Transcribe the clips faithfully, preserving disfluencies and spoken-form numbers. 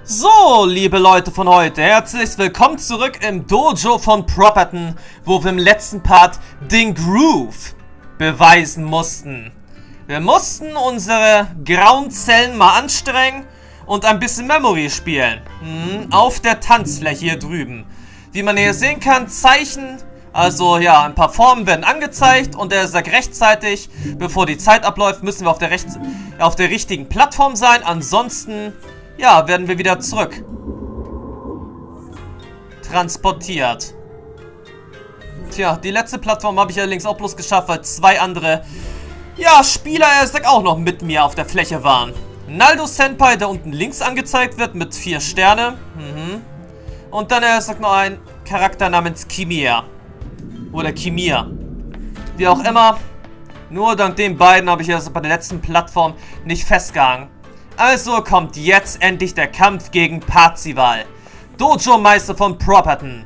So, liebe Leute von heute, herzlich willkommen zurück im Dojo von Properton, wo wir im letzten Part den Groove beweisen mussten. Wir mussten unsere grauen Zellen mal anstrengen und ein bisschen Memory spielen. Hm, auf der Tanzfläche hier drüben. Wie man hier sehen kann, Zeichen, also ja, ein paar Formen werden angezeigt und er sagt rechtzeitig, bevor die Zeit abläuft, müssen wir auf der, rechts auf der richtigen Plattform sein, ansonsten... ja, werden wir wieder zurück transportiert. Tja, die letzte Plattform habe ich allerdings auch bloß geschafft, weil zwei andere, ja, Spieler, er sagt, auch noch mit mir auf der Fläche waren. Naldo Senpai, der unten links angezeigt wird, mit vier Sterne. Mhm. Und dann, er sagt, noch ein Charakter namens Kimia. Oder Kimia. Wie auch immer. Nur dank den beiden habe ich also bei der letzten Plattform nicht festgehangen. Also kommt jetzt endlich der Kampf gegen Parzival, Dojo-Meister von Properton.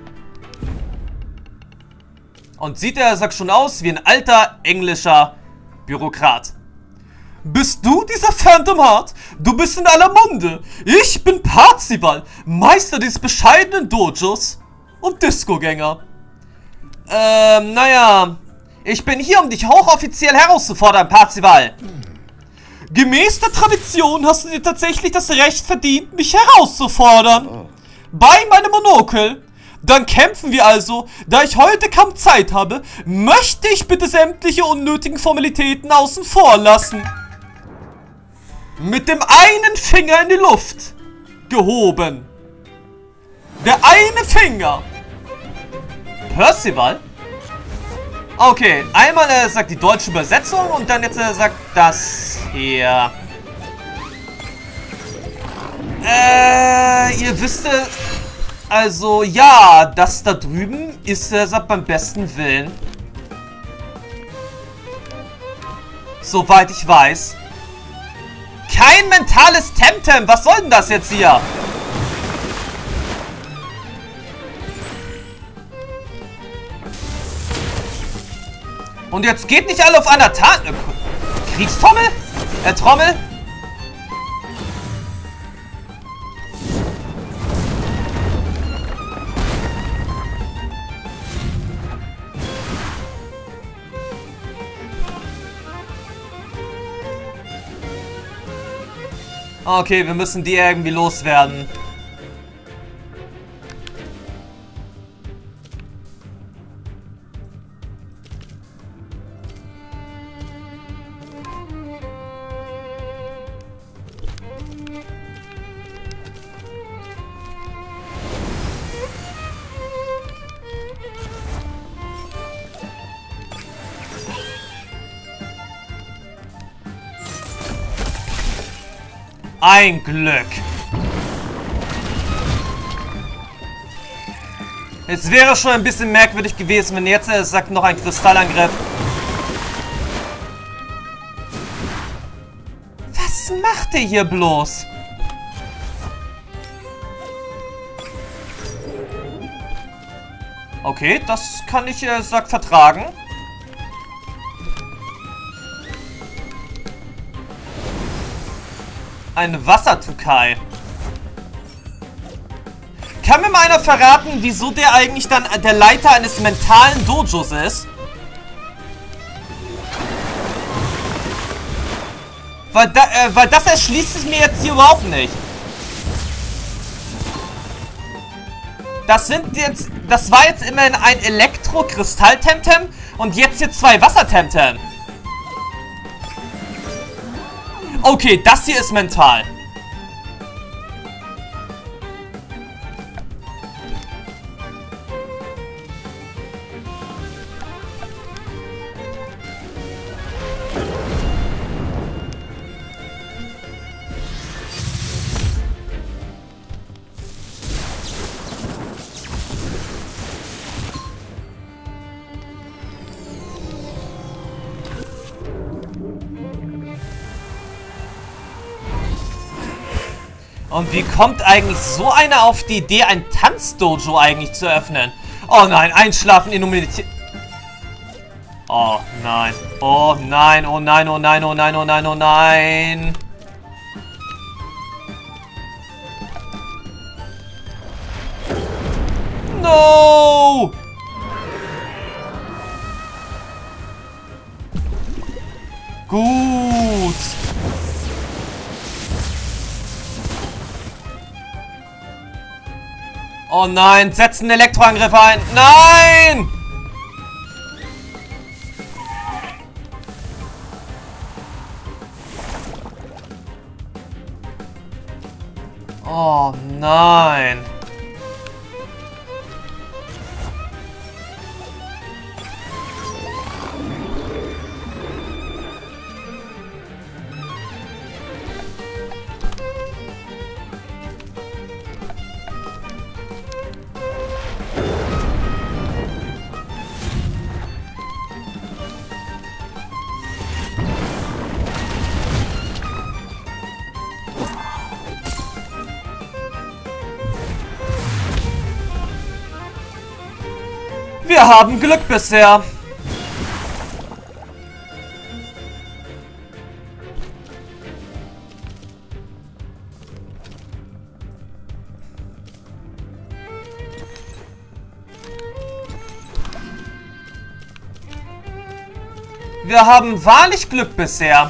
Und sieht er, sagt schon aus wie ein alter englischer Bürokrat. Bist du dieser Phantom Heart? Du bist in aller Munde. Ich bin Parzival, Meister des bescheidenen Dojos und Discogänger. Ähm, naja, ich bin hier, um dich hochoffiziell herauszufordern, Parzival. Gemäß der Tradition hast du dir tatsächlich das Recht verdient, mich herauszufordern. Oh. Bei meinem Monokel. Dann kämpfen wir also. Da ich heute kaum Zeit habe, möchte ich bitte sämtliche unnötigen Formalitäten außen vor lassen. Mit dem einen Finger in die Luft gehoben. Der eine Finger. Parzival? Okay, einmal er sagt die deutsche Übersetzung und dann jetzt er sagt das hier. Äh, ihr wisst es. Also ja, das da drüben ist er sagt beim besten Willen. Soweit ich weiß. Kein mentales Temtem. Was soll denn das jetzt hier? Und jetzt geht nicht alle auf einer Ta Kriegstrommel? Äh, Trommel? Okay, wir müssen die irgendwie loswerden. Ein Glück. Es wäre schon ein bisschen merkwürdig gewesen, wenn jetzt er sagt noch ein Kristallangriff. Was macht er hier bloß? Okay, das kann ich, er sagt, vertragen. Ein Wassertukai. Kann mir mal einer verraten, wieso der eigentlich dann der Leiter eines mentalen Dojos ist? Weil, da, äh, weil das erschließt sich mir jetzt hier überhaupt nicht. Das sind jetzt... Das war jetzt immerhin ein Elektro-Kristall-Temtem und jetzt hier zwei Wasser-Temtem. Okay, das hier ist mental. Und wie kommt eigentlich so einer auf die Idee, ein Tanzdojo eigentlich zu öffnen? Oh nein, einschlafen, Immunität. Oh nein. Oh nein, oh nein, oh nein, oh nein, oh nein, oh nein. No! Gut. Oh nein, setz einen Elektroangriff ein. Nein! Oh nein. Wir haben Glück bisher. Wir haben wahrlich Glück bisher.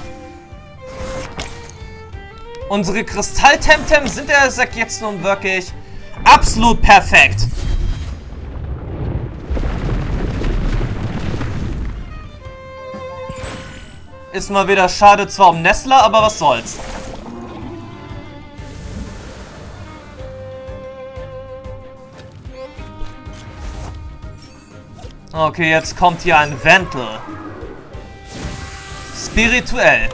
Unsere Kristall-Temtem sind ja jetzt nun wirklich absolut perfekt. Ist mal wieder schade zwar um Nestler, aber was soll's. Okay, jetzt kommt hier ein Ventil. Spirituell.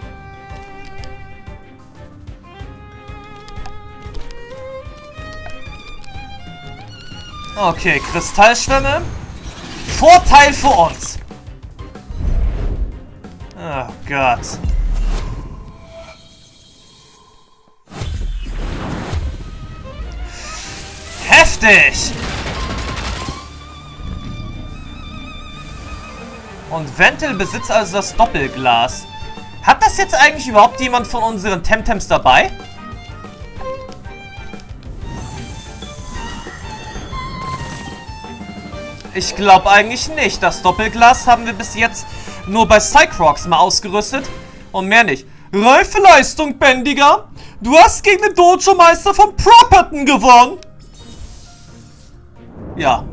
Okay, Kristallschwämme. Vorteil für uns. Oh Gott. Heftig! Und Ventil besitzt also das Doppelglas. Hat das jetzt eigentlich überhaupt jemand von unseren Temtems dabei? Ich glaube eigentlich nicht. Das Doppelglas haben wir bis jetzt nur bei Cycrocs mal ausgerüstet und mehr nicht. Reife Leistung, Bändiger. Du hast gegen den Dojo-Meister von Properton gewonnen. Ja.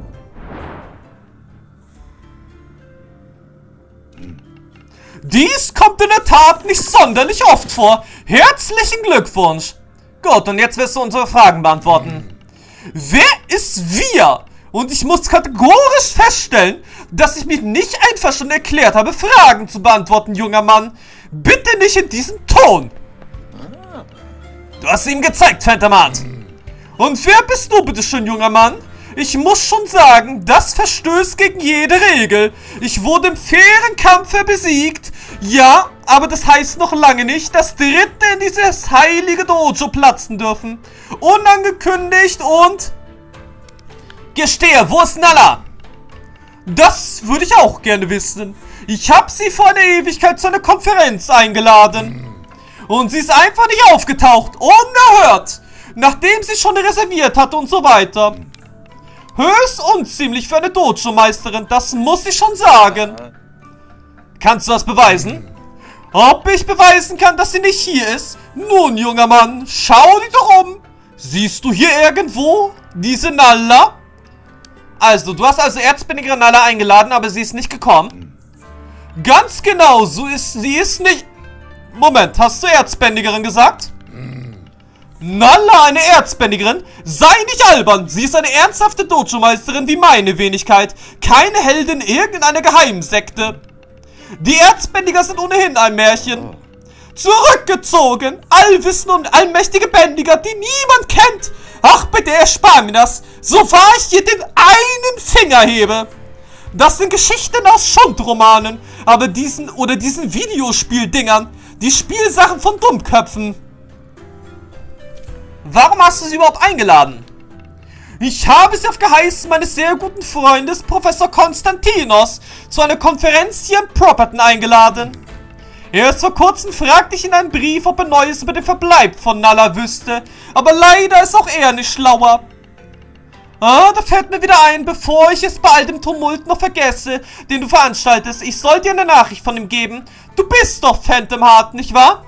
Dies kommt in der Tat nicht sonderlich oft vor. Herzlichen Glückwunsch. Gut, und jetzt wirst du unsere Fragen beantworten. Wer ist wir? Und ich muss kategorisch feststellen, dass ich mich nicht einverstanden erklärt habe, Fragen zu beantworten, junger Mann. Bitte nicht in diesem Ton. Du hast ihm gezeigt, Phantomat. Und wer bist du, bitteschön, junger Mann? Ich muss schon sagen, das verstößt gegen jede Regel. Ich wurde im fairen Kampfe besiegt. Ja, aber das heißt noch lange nicht, dass Dritte in dieses heilige Dojo platzen dürfen. Unangekündigt und... Gestehe, wo ist Nala? Das würde ich auch gerne wissen. Ich habe sie vor einer Ewigkeit zu einer Konferenz eingeladen. Und sie ist einfach nicht aufgetaucht. Unerhört. Nachdem sie schon reserviert hatte und so weiter. Höchst unziemlich für eine Dojo-Meisterin, das muss ich schon sagen. Kannst du das beweisen? Ob ich beweisen kann, dass sie nicht hier ist? Nun, junger Mann, schau dich doch um. Siehst du hier irgendwo diese Nala? Also, du hast also Erzbändiger Nala eingeladen, aber sie ist nicht gekommen. Ganz genau, so ist sie ist nicht... Moment, hast du Erzbändigerin gesagt? Nala, eine Erzbändigerin? Sei nicht albern, sie ist eine ernsthafte Dojo-Meisterin wie meine Wenigkeit. Keine Heldin irgendeiner Geheimsekte. Die Erzbändiger sind ohnehin ein Märchen. Zurückgezogen, allwissende und allmächtige Bändiger, die niemand kennt. Ach bitte, erspar mir das, so wahr ich hier den einen Finger hebe. Das sind Geschichten aus Schundromanen, aber diesen oder diesen Videospieldingern, die Spielsachen von Dummköpfen. Warum hast du sie überhaupt eingeladen? Ich habe sie auf Geheißen meines sehr guten Freundes Professor Konstantinos zu einer Konferenz hier in Properton eingeladen. Erst vor kurzem fragte ich in einem Brief, ob er Neues über den Verbleib von Nala wüsste, aber leider ist auch er nicht schlauer. Ah, da fällt mir wieder ein, bevor ich es bei all dem Tumult noch vergesse, den du veranstaltest. Ich soll dir eine Nachricht von ihm geben. Du bist doch Phantom Heart, nicht wahr?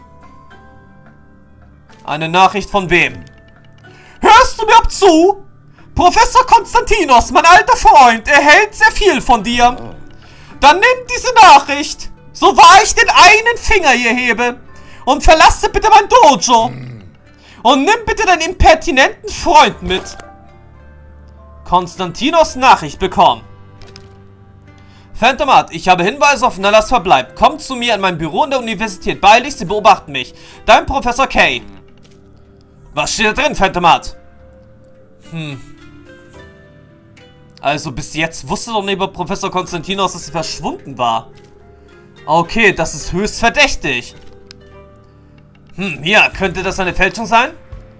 Eine Nachricht von wem? Hörst du mir ab zu? Professor Konstantinos, mein alter Freund, er hält sehr viel von dir. Dann nimm diese Nachricht, so wahr ich den einen Finger hier hebe, und verlasse bitte mein Dojo. Und nimm bitte deinen impertinenten Freund mit. Konstantinos Nachricht bekommen. Phantom Heart, ich habe Hinweise auf Nellas Verbleib. Komm zu mir in mein Büro in der Universität. Beilig, sie beobachten mich. Dein Professor K. Was steht da drin, Phantom Heart? Hm. Also bis jetzt wusste doch neben Professor Konstantinos, dass sie verschwunden war. Okay, das ist höchst verdächtig. Hm, ja, könnte das eine Fälschung sein?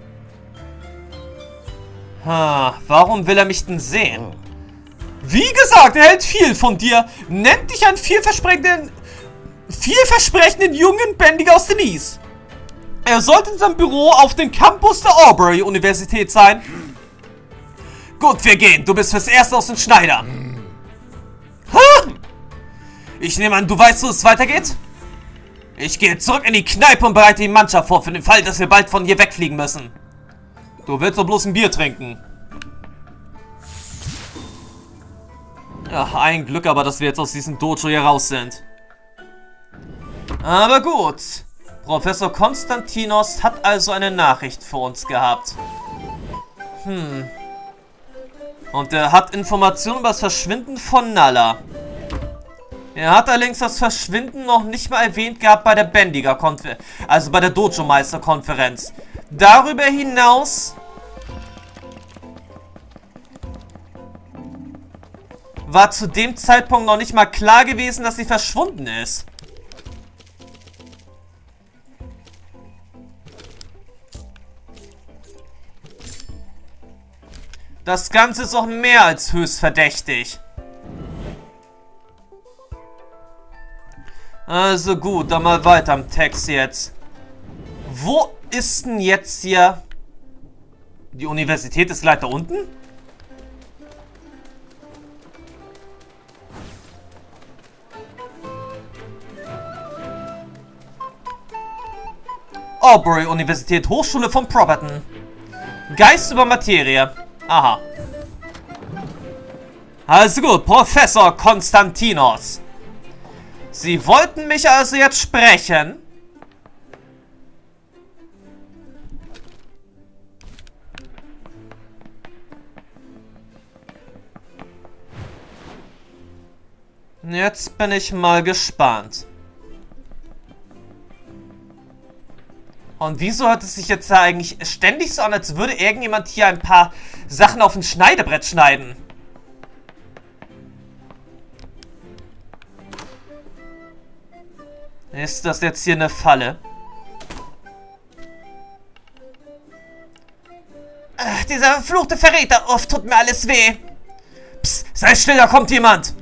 Ha, warum will er mich denn sehen? Wie gesagt, er hält viel von dir. Nennt dich einen vielversprechenden, vielversprechenden jungen Bändiger aus Denise. Er sollte in seinem Büro auf dem Campus der Aubrey-Universität sein. Gut, wir gehen. Du bist fürs Erste aus dem Schneider. Ha! Ich nehme an, du weißt, wo es weitergeht? Ich gehe zurück in die Kneipe und bereite die Mannschaft vor, für den Fall, dass wir bald von hier wegfliegen müssen. Du willst doch bloß ein Bier trinken. Ja, ein Glück aber, dass wir jetzt aus diesem Dojo hier raus sind. Aber gut. Professor Konstantinos hat also eine Nachricht für uns gehabt. Hm. Und er hat Informationen über das Verschwinden von Nalla. Er hat allerdings das Verschwinden noch nicht mal erwähnt gehabt bei der Bändiger-Konferenz. Also bei der Dojo-Meister-Konferenz. Darüber hinaus war zu dem Zeitpunkt noch nicht mal klar gewesen, dass sie verschwunden ist. Das Ganze ist auch mehr als höchst verdächtig. Also gut, dann mal weiter im Text jetzt. Wo ist denn jetzt hier... Die Universität ist gleich da unten? Aubrey Universität, Hochschule von Properton. Geist über Materie. Aha. Also gut, Professor Konstantinos. Sie wollten mich also jetzt sprechen? Jetzt bin ich mal gespannt. Und wieso hört es sich jetzt da eigentlich ständig so an, als würde irgendjemand hier ein paar Sachen auf ein Schneidebrett schneiden? Ist das jetzt hier eine Falle? Ach, dieser verfluchte Verräter, oft tut mir alles weh. Psst, sei still, da kommt jemand.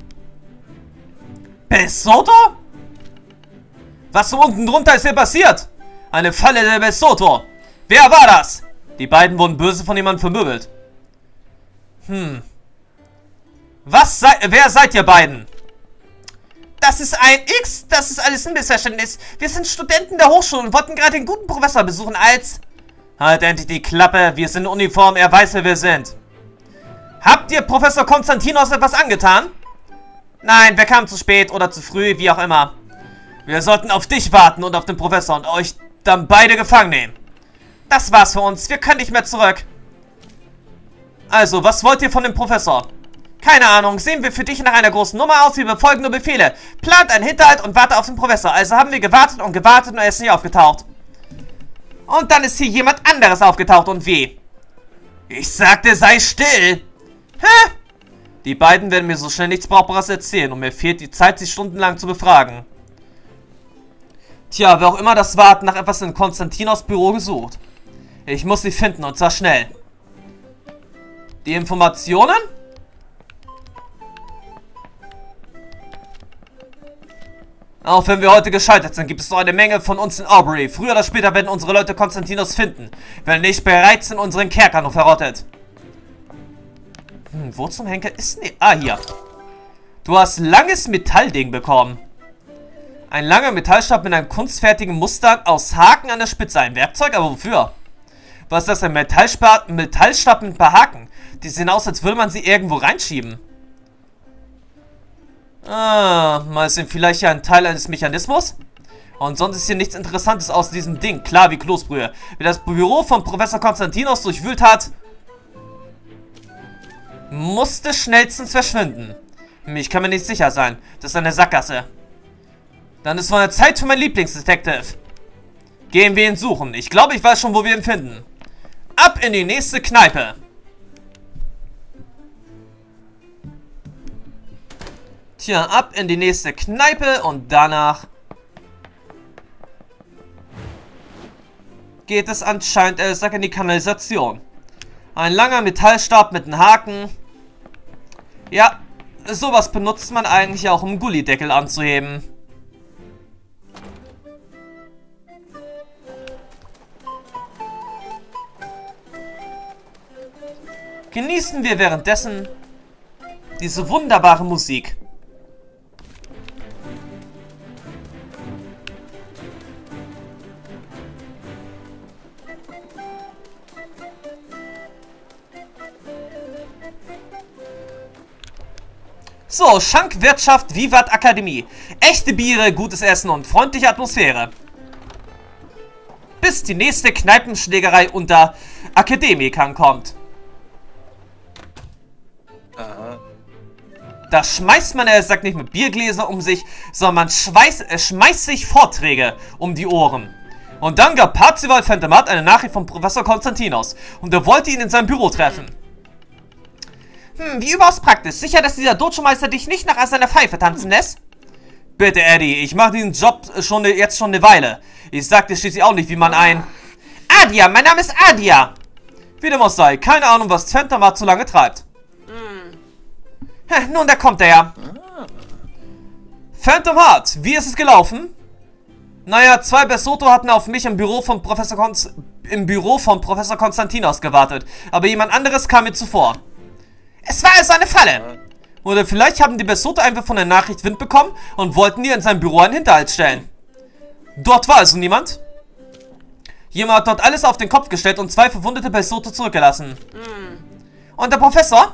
Besoto? Was so unten drunter ist hier passiert? Eine Falle der Besoto. Wer war das? Die beiden wurden böse von jemandem vermöbelt. Hm. Was sei... Wer seid ihr beiden? Das ist ein X. Das ist alles ein Missverständnis. Wir sind Studenten der Hochschule und wollten gerade den guten Professor besuchen als... Halt endlich die Klappe. Wir sind in Uniform. Er weiß, wer wir sind. Habt ihr Professor Konstantinos etwas angetan? Nein, wir kamen zu spät oder zu früh, wie auch immer. Wir sollten auf dich warten und auf den Professor und euch dann beide gefangen nehmen. Das war's für uns. Wir können nicht mehr zurück. Also, was wollt ihr von dem Professor? Keine Ahnung. Sehen wir für dich nach einer großen Nummer aus. Wir befolgen nur Befehle. Plant einen Hinterhalt und warte auf den Professor. Also haben wir gewartet und gewartet und er ist nicht aufgetaucht. Und dann ist hier jemand anderes aufgetaucht. Und wie? Ich sagte, sei still. Hä? Die beiden werden mir so schnell nichts Brauchbares erzählen. Und mir fehlt die Zeit, sie stundenlang zu befragen. Tja, wer auch immer das war, hat nach etwas in Konstantinos Büro gesucht. Ich muss sie finden und zwar schnell. Die Informationen? Auch wenn wir heute gescheitert sind, gibt es noch eine Menge von uns in Aubrey. Früher oder später werden unsere Leute Konstantinos finden. Wenn nicht, bereit sind, unseren Kerker noch verrottet. Hm, wo zum Henker ist ne? Ah, hier. Du hast langes Metallding bekommen. Ein langer Metallstab mit einem kunstfertigen Muster aus Haken an der Spitze. Ein Werkzeug? Aber wofür? Was ist das? Ein Metallstab, Metallstab mit ein paar Haken. Die sehen aus, als würde man sie irgendwo reinschieben. Ah, mal sehen, vielleicht ja ein Teil eines Mechanismus? Und sonst ist hier nichts Interessantes aus diesem Ding. Klar wie Kloßbrühe. Wer das Büro von Professor Konstantinos durchwühlt hat, musste schnellstens verschwinden. Ich kann mir nicht sicher sein. Das ist eine Sackgasse. Dann ist von der Zeit für mein Lieblingsdetektiv. Gehen wir ihn suchen. Ich glaube, ich weiß schon, wo wir ihn finden. Ab in die nächste Kneipe. Tja, ab in die nächste Kneipe und danach geht es anscheinend, äh, sag in die Kanalisation. Ein langer Metallstab mit einem Haken. Ja, sowas benutzt man eigentlich auch, um Gullideckel anzuheben. Genießen wir währenddessen diese wunderbare Musik. So, Schankwirtschaft Vivat Akademie. Echte Biere, gutes Essen und freundliche Atmosphäre. Bis die nächste Kneipenschlägerei unter Akademikern kommt. Aha. Da schmeißt man, er sagt nicht mit Biergläser um sich, sondern man schweiß, äh, schmeißt sich Vorträge um die Ohren. Und dann gab Parzival Phantomat eine Nachricht von Professor Konstantinos und er wollte ihn in seinem Büro treffen. Hm, wie überaus praktisch. Sicher, dass dieser Dojo-Meister dich nicht nach seiner Pfeife tanzen lässt? Bitte, Eddie, ich mache diesen Job schon ne, jetzt schon eine Weile. Ich sag dir schließlich auch nicht, wie man ein... Adia, mein Name ist Adia! Wie dem auch sei, keine Ahnung, was Phantomat so lange treibt. Hm. Nun, da kommt er ja. Phantom Heart, wie ist es gelaufen? Naja, zwei Besoto hatten auf mich im Büro von Professor Konst im Büro von Professor Konstantinos gewartet, aber jemand anderes kam mir zuvor. Es war also eine Falle. Oder vielleicht haben die Besoto einfach von der Nachricht Wind bekommen und wollten ihr in seinem Büro einen Hinterhalt stellen. Dort war also niemand. Jemand hat dort alles auf den Kopf gestellt und zwei verwundete Besoto zurückgelassen. Und der Professor?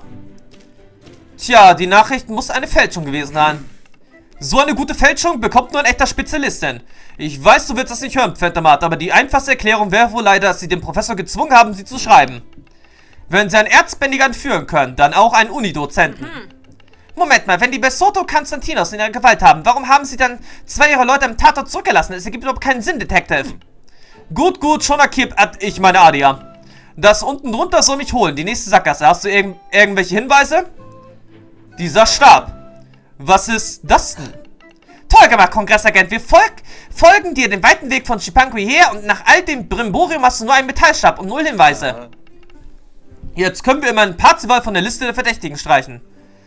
Tja, die Nachricht muss eine Fälschung gewesen sein. So eine gute Fälschung bekommt nur ein echter Spezialist hin. Ich weiß, du willst das nicht hören, Phantomat, aber die einfachste Erklärung wäre wohl leider, dass sie den Professor gezwungen haben, sie zu schreiben. Wenn sie einen Erzbändiger entführen können, dann auch einen Unidozenten. Mhm. Moment mal, wenn die Besoto Konstantinos in ihrer Gewalt haben, warum haben sie dann zwei ihrer Leute am Tatort zurückgelassen? Es ergibt überhaupt keinen Sinn, Detective. Gut, gut, schon erkippt, ich meine Adia. Das unten drunter soll mich holen, die nächste Sackgasse. Hast du irg irgendwelche Hinweise? Dieser Stab. Was ist das denn? Toll gemacht, Kongressagent. Wir folg folgen dir den weiten Weg von Chipanku hierher und nach all dem Brimborium hast du nur einen Metallstab und null Hinweise. Jetzt können wir immer einen Parzival von der Liste der Verdächtigen streichen.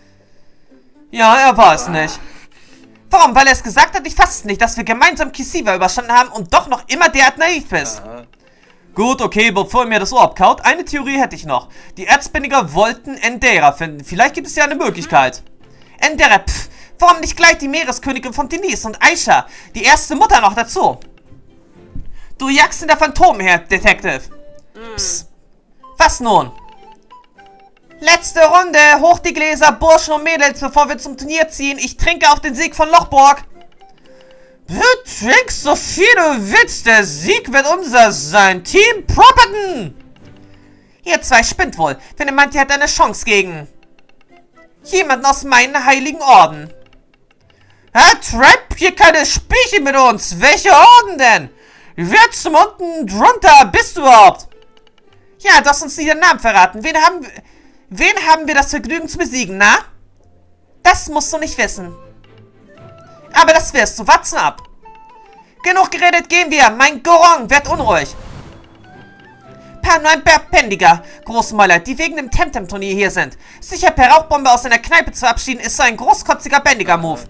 Ja, er war es nicht. Warum? Weil er es gesagt hat? Ich fasse es nicht, dass wir gemeinsam Kisiva überstanden haben und doch noch immer derart naiv bist. Gut, okay, bevor ihr mir das Ohr abkaut, eine Theorie hätte ich noch. Die Erzbändiger wollten Endera finden. Vielleicht gibt es ja eine Möglichkeit. Endera, pff, warum nicht gleich die Meereskönigin von Denise und Aisha, die erste Mutter noch dazu? Du jagst in der Phantom her, Detective. Psst. Was nun? Letzte Runde, hoch die Gläser, Burschen und Mädels, bevor wir zum Turnier ziehen. Ich trinke auf den Sieg von Lochburg. Du trinkst so viel du willst, der Sieg wird unser sein. Team Propperton. Ihr zwei spinnt wohl, wenn ihr meint, ihr hättet eine Chance gegen jemanden aus meinen heiligen Orden. Ja, treib hier keine Spielchen mit uns. Welche Orden denn? Wer zum unten drunter bist du überhaupt? Ja, du hast uns nicht den Namen verraten. Wen haben wir... Wen haben wir das Vergnügen zu besiegen, na? Das musst du nicht wissen. Aber das wirst du. Warten ab. Genug geredet, gehen wir. Mein Gorong wird unruhig. Per neun Perpendiger, Großmäuler, die wegen dem Temtem-Turnier hier sind. Sicher per Rauchbombe aus einer Kneipe zu verabschieden, ist so ein großkotziger Bändiger-Move.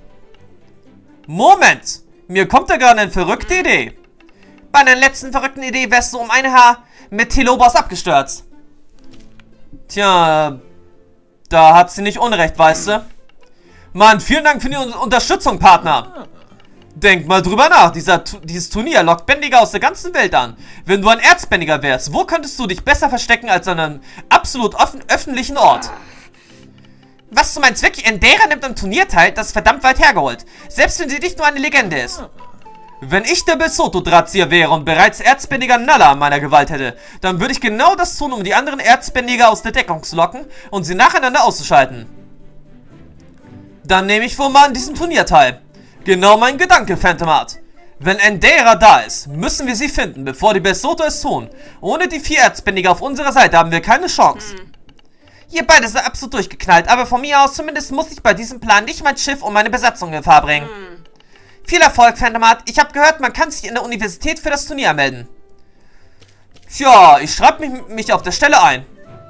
Moment. Mir kommt da gerade eine verrückte Idee. Bei einer letzten verrückten Idee wärst du um ein Haar mit Telobos abgestürzt. Tja, Da hat sie nicht unrecht, weißt du? Mann, vielen Dank für die Unterstützung, Partner. Denk mal drüber nach. Dieser, dieses Turnier lockt Bändiger aus der ganzen Welt an. Wenn du ein Erzbändiger wärst, wo könntest du dich besser verstecken als an einem absolut offen, öffentlichen Ort? Was du meinst wirklich? Endera nimmt am Turnier teil? Das ist verdammt weit hergeholt. Selbst wenn sie nicht nur eine Legende ist. Wenn ich der Besoto-Drahtzieher wäre und bereits Erzbändiger Nalla an meiner Gewalt hätte, dann würde ich genau das tun, um die anderen Erzbändiger aus der Deckung zu locken und sie nacheinander auszuschalten. Dann nehme ich wohl mal an diesem Turnier teil. Genau mein Gedanke, Phantom Heart. Wenn Endera da ist, müssen wir sie finden, bevor die Besoto es tun. Ohne die vier Erzbändiger auf unserer Seite haben wir keine Chance. Hm. Ihr beide seid absolut durchgeknallt, aber von mir aus zumindest muss ich bei diesem Plan nicht mein Schiff und meine Besatzung in Gefahr bringen. Hm. Viel Erfolg, Phantom Heart. Ich habe gehört, man kann sich in der Universität für das Turnier melden. Tja, ich schreibe mich, mich auf der Stelle ein.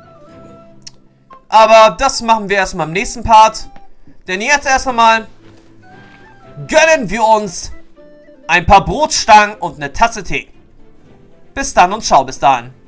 Aber das machen wir erstmal im nächsten Part. Denn jetzt erst einmal gönnen wir uns ein paar Brotstangen und eine Tasse Tee. Bis dann und ciao bis dahin.